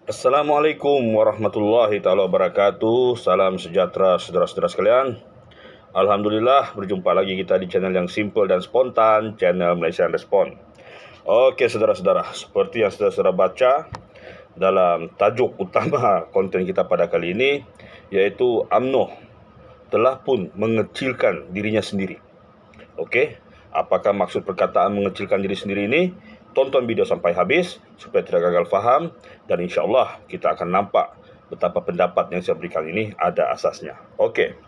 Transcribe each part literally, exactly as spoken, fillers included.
Assalamualaikum warahmatullahi taala wabarakatuh. Salam sejahtera saudara-saudara sekalian. Alhamdulillah berjumpa lagi kita di channel yang simple dan spontan, channel Malaysian Respon. Oke saudara-saudara, seperti yang saudara-saudara baca dalam tajuk utama konten kita pada kali ini, yaitu U M N O telah pun mengecilkan dirinya sendiri. Oke, apakah maksud perkataan mengecilkan diri sendiri ini? Tonton video sampai habis supaya tidak gagal faham, dan insya Allah kita akan nampak betapa pendapat yang saya berikan ini ada asasnya. Okey,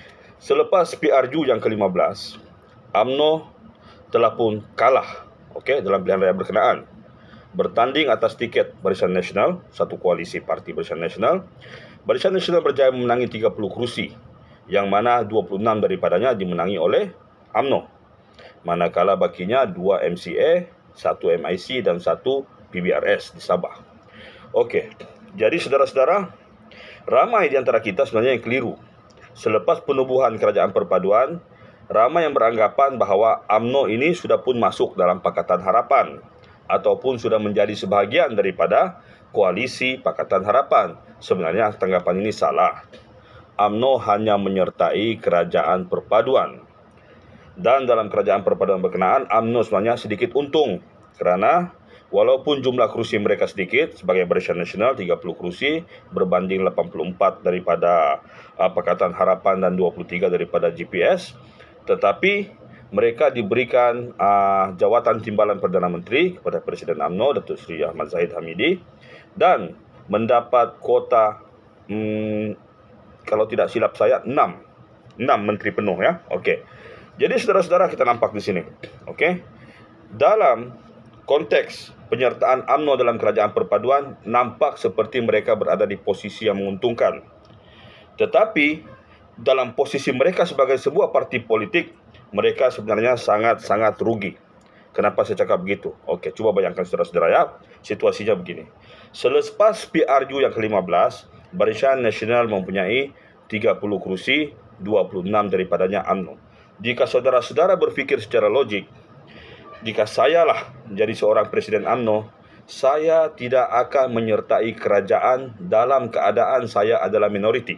selepas P R U yang ke lima belas, U M N O telah pun kalah okey, dalam pilihan raya berkenaan, bertanding atas tiket Barisan Nasional, satu koalisi parti Barisan Nasional. Barisan Nasional berjaya memenangi tiga puluh kerusi, yang mana dua puluh enam daripadanya dimenangi oleh U M N O, manakala bakinya dua M C A, satu M I C dan satu P B R S di Sabah. Okey, jadi saudara-saudara, ramai di antara kita sebenarnya yang keliru. Selepas penubuhan kerajaan perpaduan, ramai yang beranggapan bahawa U M N O ini sudah pun masuk dalam Pakatan Harapan ataupun sudah menjadi sebahagian daripada koalisi Pakatan Harapan. Sebenarnya tanggapan ini salah. U M N O hanya menyertai kerajaan perpaduan. Dan dalam kerajaan perpaduan berkenaan, U M N O sebenarnya sedikit untung, kerana walaupun jumlah kerusi mereka sedikit sebagai Barisan Nasional, tiga puluh kerusi berbanding lapan puluh empat daripada uh, Pakatan Harapan dan dua puluh tiga daripada G P S, tetapi mereka diberikan uh, jawatan timbalan Perdana Menteri kepada Presiden U M N O, Datuk Seri Ahmad Zahid Hamidi, dan mendapat kuota hmm, kalau tidak silap saya enam menteri penuh ya. Okey. Jadi saudara-saudara, kita nampak di sini, okey, dalam konteks penyertaan U M N O dalam kerajaan perpaduan, nampak seperti mereka berada di posisi yang menguntungkan. Tetapi dalam posisi mereka sebagai sebuah parti politik, mereka sebenarnya sangat-sangat rugi. Kenapa saya cakap begitu? Okey, cuba bayangkan saudara-saudara ya, situasinya begini. Selepas P R U yang ke lima belas, Barisan Nasional mempunyai tiga puluh kerusi, dua puluh enam daripadanya U M N O. Jika saudara-saudara berfikir secara logik, jika sayalah menjadi seorang Presiden U M N O, saya tidak akan menyertai kerajaan dalam keadaan saya adalah minoriti.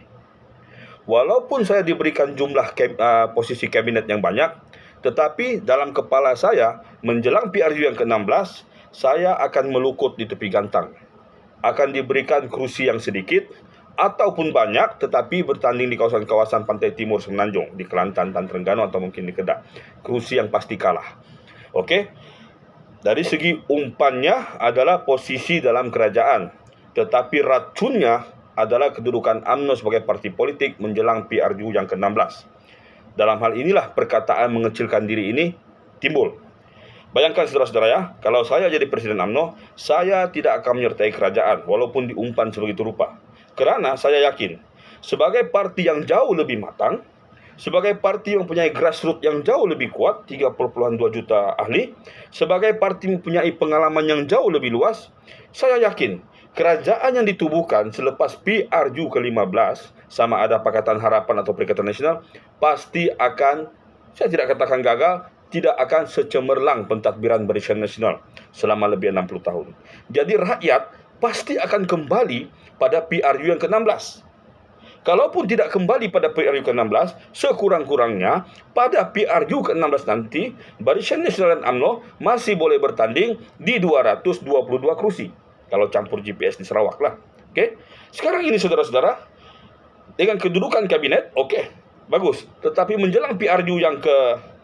Walaupun saya diberikan jumlah kem, uh, posisi kabinet yang banyak, tetapi dalam kepala saya, menjelang P R U yang ke enam belas, saya akan melukut di tepi gantang. Akan diberikan kerusi yang sedikit, ataupun banyak, tetapi bertanding di kawasan-kawasan pantai timur Semenanjung, di Kelantan dan Terengganu atau mungkin di Kedah. Kerusi yang pasti kalah. Okey. Dari segi umpannya adalah posisi dalam kerajaan, tetapi racunnya adalah kedudukan U M N O sebagai parti politik menjelang P R U yang ke enam belas. Dalam hal inilah perkataan mengecilkan diri ini timbul. Bayangkan saudara-saudara ya, kalau saya jadi Presiden U M N O, saya tidak akan menyertai kerajaan walaupun diumpan sebegitu rupa. Kerana saya yakin, sebagai parti yang jauh lebih matang, sebagai parti yang mempunyai grassroots yang jauh lebih kuat, tiga puluh dua juta ahli, sebagai parti mempunyai pengalaman yang jauh lebih luas, saya yakin kerajaan yang ditubuhkan selepas P R U ke lima belas, sama ada Pakatan Harapan atau Perikatan Nasional, pasti akan, saya tidak katakan gagal, tidak akan secemerlang pentadbiran Barisan Nasional selama lebih enam puluh tahun. Jadi rakyat pasti akan kembali pada P R U yang ke enam belas. Kalaupun tidak kembali pada P R U ke enam belas, sekurang-kurangnya pada P R U ke enam belas nanti, Barisan Nasional dan U M N O masih boleh bertanding di dua ratus dua puluh dua kerusi. Kalau campur G P S di Sarawak lah. Okey. Sekarang ini saudara-saudara, dengan kedudukan kabinet, okey, bagus. Tetapi menjelang P R U yang ke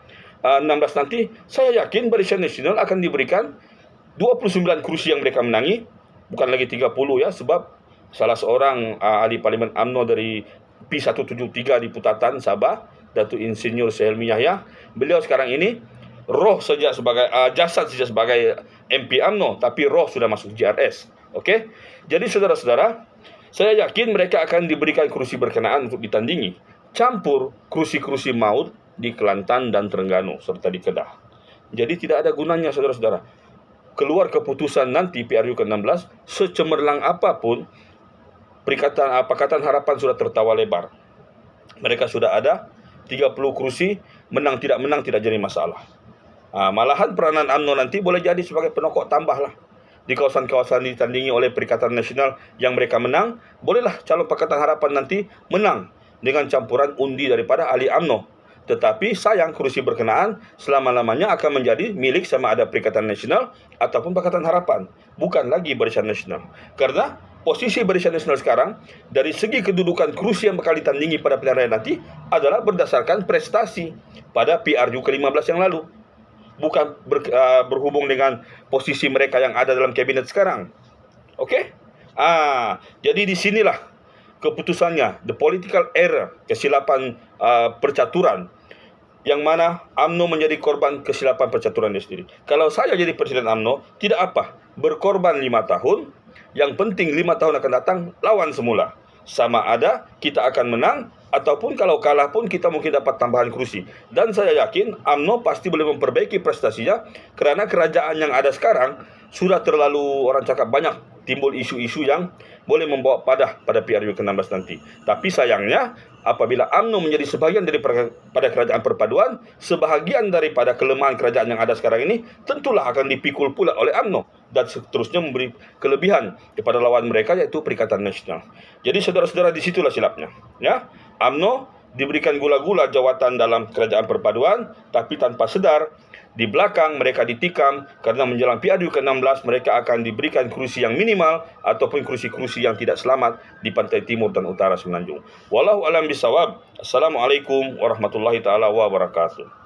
enam belas nanti, saya yakin Barisan Nasional akan diberikan dua puluh sembilan kerusi yang mereka menangi, bukan lagi tiga puluh ya, sebab salah seorang uh, ahli parlimen U M N O dari P seratus tujuh puluh tiga di Putatan Sabah, Datuk Insinyur Sehelmi Yahya, beliau sekarang ini roh saja sebagai uh, jasad saja sebagai M P U M N O, tapi roh sudah masuk G R S. Okey. Jadi saudara-saudara, saya yakin mereka akan diberikan kerusi berkenaan untuk ditandingi, campur kerusi-kerusi maut di Kelantan dan Terengganu serta di Kedah. Jadi tidak ada gunanya saudara-saudara. Keluar keputusan nanti P R U ke enam belas, secemerlang apapun, Perikatan Pakatan Harapan sudah tertawa lebar. Mereka sudah ada tiga puluh kerusi, menang tidak menang tidak jadi masalah. Ha, malahan peranan U M N O nanti boleh jadi sebagai penokok tambah lah. di kawasan-kawasan ditandingi oleh Perikatan Nasional yang mereka menang, bolehlah calon Pakatan Harapan nanti menang dengan campuran undi daripada ahli U M N O. Tetapi sayang kursi berkenaan selama-lamanya akan menjadi milik sama ada Perikatan Nasional ataupun Pakatan Harapan, bukan lagi Barisan Nasional. Karena posisi Barisan Nasional sekarang dari segi kedudukan kursi yang bakal ditandingi pada pilihan raya nanti adalah berdasarkan prestasi pada P R U ke lima belas yang lalu, bukan ber, uh, berhubung dengan posisi mereka yang ada dalam kabinet sekarang. Oke? Okay? Ah, jadi di sinilah keputusannya, the political error, kesilapan uh, percaturan, yang mana U M N O menjadi korban kesilapan percaturan dia sendiri. Kalau saya jadi Presiden U M N O, tidak apa, berkorban lima tahun, yang penting lima tahun akan datang, lawan semula. Sama ada kita akan menang, ataupun kalau kalah pun kita mungkin dapat tambahan kursi. Dan saya yakin U M N O pasti boleh memperbaiki prestasinya, karena kerajaan yang ada sekarang sudah terlalu, orang cakap, banyak timbul isu-isu yang boleh membawa padah pada P R U ke enam belas nanti. Tapi sayangnya, apabila U M N O menjadi sebahagian daripada kerajaan perpaduan, sebahagian daripada kelemahan kerajaan yang ada sekarang ini tentulah akan dipikul pula oleh U M N O dan seterusnya memberi kelebihan kepada lawan mereka, yaitu Perikatan Nasional. Jadi saudara-saudara, disitulah silapnya. Ya, U M N O diberikan gula-gula jawatan dalam kerajaan perpaduan, tapi tanpa sedar di belakang mereka ditikam, karena menjelang P R U ke enam belas mereka akan diberikan kursi yang minimal ataupun kursi-kursi yang tidak selamat di pantai timur dan utara Semenanjung. Wallahu a'lam bishawab. Assalamualaikum warahmatullahi taala wabarakatuh.